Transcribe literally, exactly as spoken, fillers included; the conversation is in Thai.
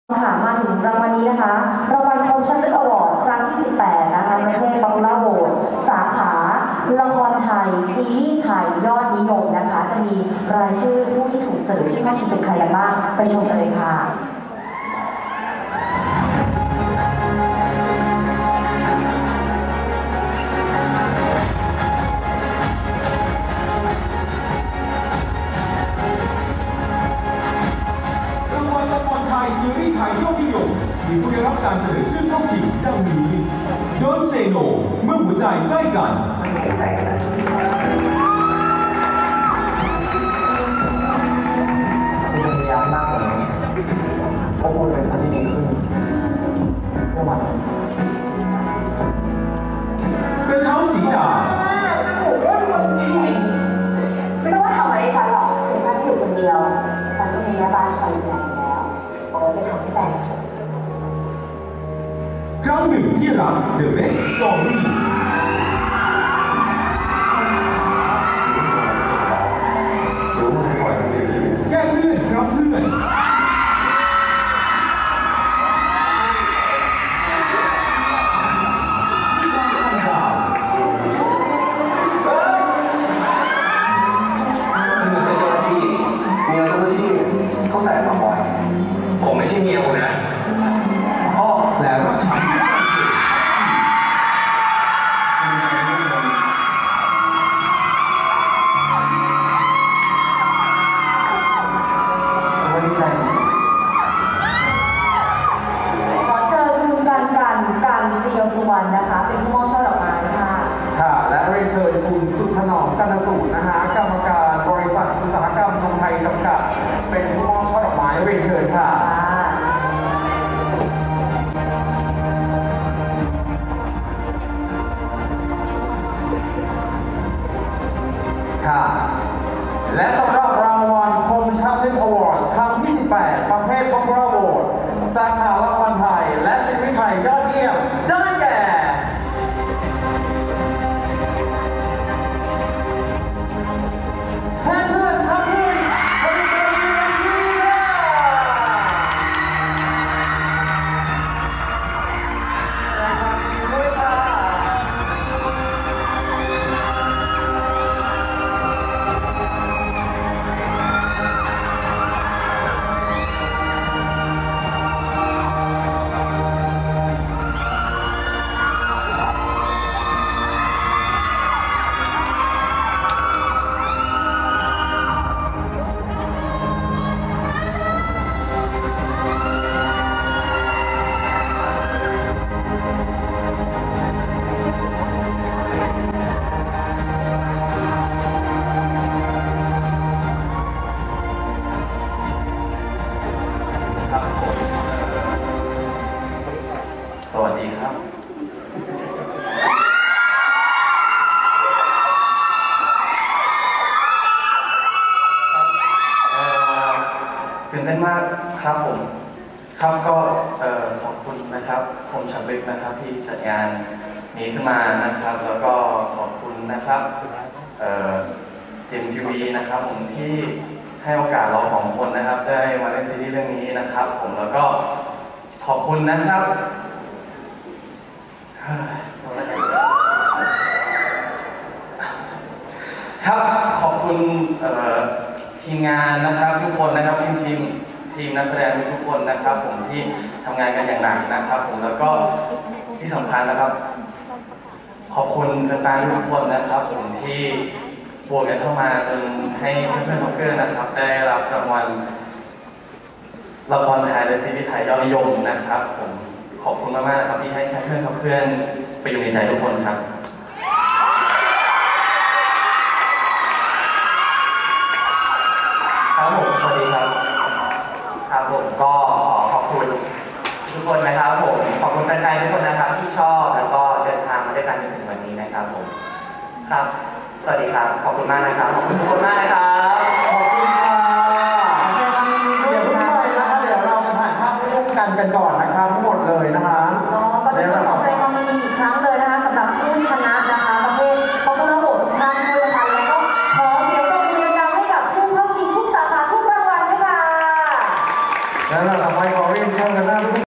ค่ะมาถึงรางวัลนี้นะคะรางวัลคมชัดลึกอวอร์ดครั้งที่สิบแปดนะคะประเภทป๊อปปูล่าโหวตสาขาละครไทยซีรีส์ไทยยอดนิยมนะคะจะมีรายชื่อผู้ที่ถูกเสนอชื่อเข้าชิงเป็นใครกันบ้างไปชมกันเลยค่ะซีรีส์ไทยยอดนิยมมีผู้ได้รับการเสนอชื่อเข้าชิงดังนี้ Don't Say No เมื่อหัวใจใกล้กันคุณพยายามมากกว่านี้ก็พูดเป็นคนที่ดีขึ้นเพื่อมันกระเช้าสีดาโอ้โหคนแข็งไม่ต้องมาทำอะไรฉันหรอกเป็นฉันอยู่คนเดียวฉันก็มีแม่บ้านคอยดูแลแล้วโอ้ไปทำให้แฟนครั้งหนึ่งที่รัก The Best Story แค่เพื่อนครับเพื่อนที่บ้านพันดาวนี่มันใช่เจ้าหน้าที่เมียเจ้าหน้าที่เขาใส่มาบ่อยผมไม่ใช่เมียคุณนะอ้อและรักฉันสุวรรณนะคะเป็นผู้มอบช่อดอกไม้ค่ะค่ะและเรียนเชิญคุณสุถนอมกนสูตรนะคะกรรมการบริษัทอุตสาหกรรมนมไทยจำกัดเป็นผู้มอบช่อดอกไม้เรียนเชิญค่ะค่ะและสำหรับรางวัลคมชัดลึกอวอร์ดครั้งที่สิบแปดประเภทป๊อปปูล่าโหวตสาขาละครไทยและซีรีส์ไทยยอดเยี่ยมได้แก่สวัสดีครับตื่นเต้นมากครับผมครับก็ขอบคุณนะครับคมชัดลึกนะครับที่จัดงานนี้ขึ้นมานะครับแล้วก็ขอบคุณนะครับเจมทีวีนะครับผมที่ให้โอกาสเราสองคนนะครับได้มาเล่นซีรีส์เรื่องนี้นะครับผมแล้วก็ขอบคุณนะครับครับขอบคุณทีมงานนะครับทุกคนนะครับทีมทีมทีมนักแสดงทุกคนนะครับผมที่ทำงานกันอย่างหนักนะครับผมแล้วก็ที่สำคัญนะครับขอบคุณแฟนๆทุกคนนะครับผมที่โหวตกันเข้ามาจนให้เพื่อนๆเพื่อนๆนะครับได้รับรางวัลละครไทยและซีรีส์ไทยยอดนิยมนะครับผมขอบคุณมากๆนะครับที่ให้เพื่อนๆเพื่อนไปอยู่ในใจทุกคนครับครับผมสวัสดีครับครับผมก็ขอขอบคุณทุกคนนะครับผมขอบคุณแฟนๆทุกคนนะครับที่ชอบแล้วก็เดินทางมาด้วยกันจนถึงวันนี้นะครับผมครับสวัสดีครับขอบคุณมากนะครับขอบคุณทุกคนมากนะครับขอบคุณค่ะเดี๋ยวเพิ่งไปนะคะเดี๋ยวเราจะถ่ายภาพร่วมกันกันก่อนนะคะทั้งหมดเลยนะคะก็ต้องขอแสดงความยินดีอีกครั้งเลยนะคะสำหรับผู้ชนะนะคะประเภทป๊อปปูล่าโหวตทุกท่านด้วยนะคะแล้วก็ขอเสียงปรบมือดังๆให้กับผู้เข้าชิงทุกสาขาทุกรางวัลด้วยค่ะแล้วเราต่อไปขอเรียนเชิญหน้า